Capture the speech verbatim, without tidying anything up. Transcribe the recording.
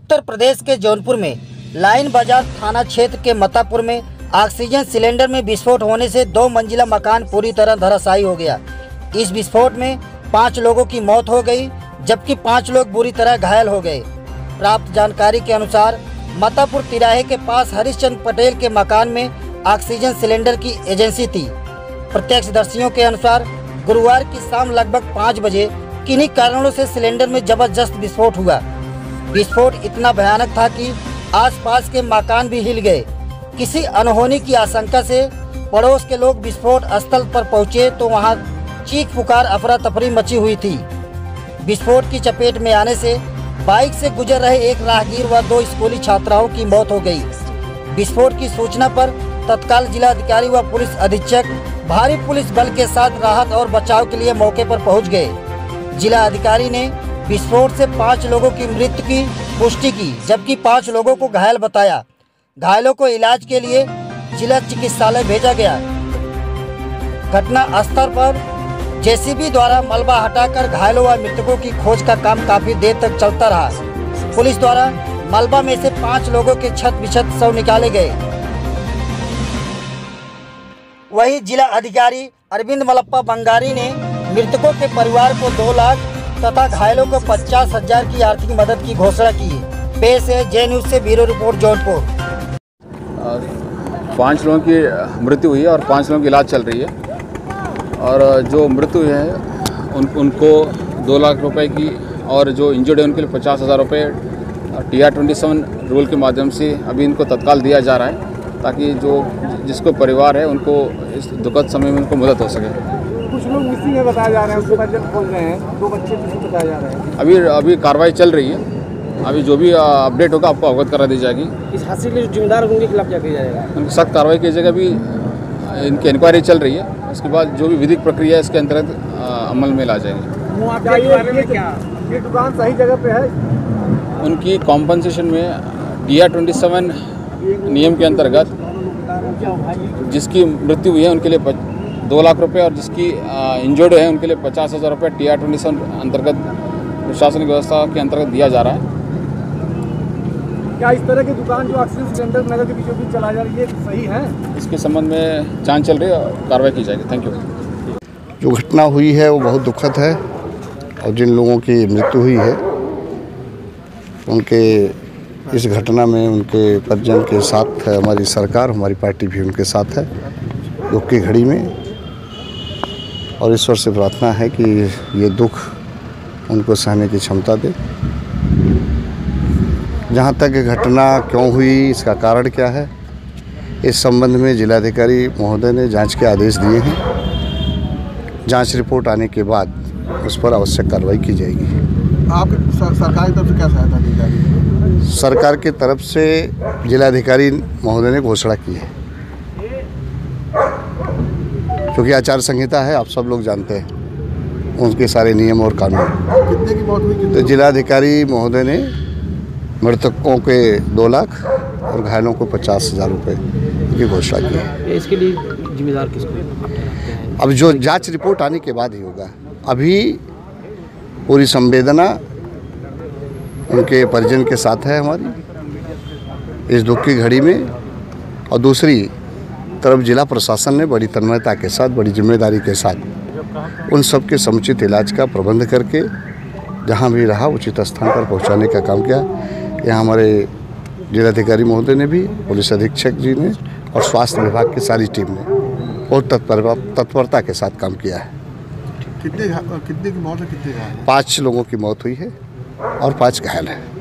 उत्तर प्रदेश के जौनपुर में लाइन बाजार थाना क्षेत्र के मतापुर में ऑक्सीजन सिलेंडर में विस्फोट होने से दो मंजिला मकान पूरी तरह धराशायी हो गया। इस विस्फोट में पाँच लोगों की मौत हो गई, जबकि पाँच लोग बुरी तरह घायल हो गए। प्राप्त जानकारी के अनुसार मतापुर तिराहे के पास हरिश्चंद्र पटेल के मकान में ऑक्सीजन सिलेंडर की एजेंसी थी। प्रत्यक्षदर्शियों के अनुसार गुरुवार की शाम लगभग पाँच बजे किन्हीं कारणों से सिलेंडर में जबरदस्त विस्फोट हुआ। विस्फोट इतना भयानक था कि आसपास के मकान भी हिल गए। किसी अनहोनी की आशंका से पड़ोस के लोग विस्फोट स्थल पर पहुंचे तो वहां चीख पुकार अफरा तफरी मची हुई थी। विस्फोट की चपेट में आने से बाइक से गुजर रहे एक राहगीर व दो स्कूली छात्राओं की मौत हो गई। विस्फोट की सूचना पर तत्काल जिलाधिकारी व पुलिस अधीक्षक भारी पुलिस बल के साथ राहत और बचाव के लिए मौके पर पहुंच गए। जिला अधिकारी ने विस्फोट से पाँच लोगों की मृत्यु की पुष्टि की, जबकि पाँच लोगों को घायल बताया। घायलों को इलाज के लिए जिला चिकित्सालय भेजा गया। घटना स्थल पर जेसीबी द्वारा मलबा हटाकर घायलों व मृतकों की खोज का काम काफी देर तक चलता रहा। पुलिस द्वारा मलबा में से पाँच लोगों के छत बिछत शव निकाले गए। वहीं जिला अधिकारी अरविंद मलप्पा बंगारी ने मृतकों के परिवार को दो लाख तथा घायलों को पचास हजार की आर्थिक मदद की घोषणा की। पेश है जे न्यूज से ब्यूरो रिपोर्ट जौनपुर। पाँच लोगों की मृत्यु हुई है और पाँच लोगों की इलाज चल रही है। और जो मृत्यु हुई है उन, उनको दो लाख रुपए की और जो इंजर्ड है उनके लिए पचास हज़ार रुपये T R twenty seven rule के माध्यम से अभी इनको तत्काल दिया जा रहा है, ताकि जो जिसको परिवार है उनको इस दुखद समय में उनको मदद हो सके। कुछ लोग मिसिंग है बताया जा रहे हैं, उसको बच्चे खोज रहे हैं, दो बच्चे मिसिंग बताया जा रहे हैं। अभी अभी कार्रवाई चल रही है। अभी जो भी अपडेट होगा आपको अवगत करा दी जाएगी। इस हादसे के जिम्मेदार उनके खिलाफ क्या किया जाएगा? उनकी सख्त कार्रवाई की जाएगी। अभी इनकी इंक्वायरी चल रही है, उसके बाद जो भी विधिक प्रक्रिया है इसके अंतर्गत अमल में ला जाएगी। ये दुकान सही जगह पे है? उनकी कॉम्पनसेशन में टी आर ट्वेंटी सेवन नियम के अंतर्गत जिसकी मृत्यु हुई है उनके लिए दो लाख रुपए और जिसकी इंजर्ड है उनके लिए पचास हज़ार रुपये टी आर ट्वेंटी सेवन अंतर्गत प्रशासनिक व्यवस्था के अंतर्गत दिया जा रहा है। क्या इस तरह की दुकान जो ऑक्सीजन सिलेंडर नगर के बीचों बीच चला जा रही है सही है? इसके संबंध में जांच चल रही है और कार्रवाई की जाएगी। Thank you. जो घटना हुई है वो बहुत दुखद है और जिन लोगों की मृत्यु हुई है उनके इस घटना में उनके परिजन के साथ है हमारी सरकार, हमारी पार्टी भी उनके साथ है दुख की घड़ी में। और ईश्वर से प्रार्थना है कि ये दुख उनको सहने की क्षमता दे। जहाँ तक घटना क्यों हुई, इसका कारण क्या है, इस संबंध में जिलाधिकारी महोदय ने जांच के आदेश दिए हैं। जांच रिपोर्ट आने के बाद उस पर आवश्यक कार्रवाई की जाएगी। आपकी सरकार की तरफ से क्या सहायता दी जा रही है? सरकार की तरफ से जिलाधिकारी महोदय ने घोषणा की है, क्योंकि आचार संहिता है, आप सब लोग जानते हैं उनके सारे नियम और कानून। कितने की मौत हुई? तो जिलाधिकारी महोदय ने मृतकों के दो लाख और घायलों को पचास हजार रुपये की घोषणा की है। इसके लिए जिम्मेदार किसको? अब जो जांच रिपोर्ट आने के बाद ही होगा। अभी पूरी संवेदना उनके परिजन के साथ है हमारी इस दुख की घड़ी में। और दूसरी तरफ जिला प्रशासन ने बड़ी तन्मयता के साथ, बड़ी जिम्मेदारी के साथ उन सब के समुचित इलाज का प्रबंध करके जहां भी रहा उचित स्थान पर पहुंचाने का काम किया। यहाँ हमारे जिलाधिकारी महोदय ने भी, पुलिस अधीक्षक जी ने और स्वास्थ्य विभाग की सारी टीम ने बहुत तत्पर तत्परता के साथ काम किया है। कितने कितने की मौत है, कितने घायल? पाँच लोगों की मौत हुई है और पाँच घायल हैं।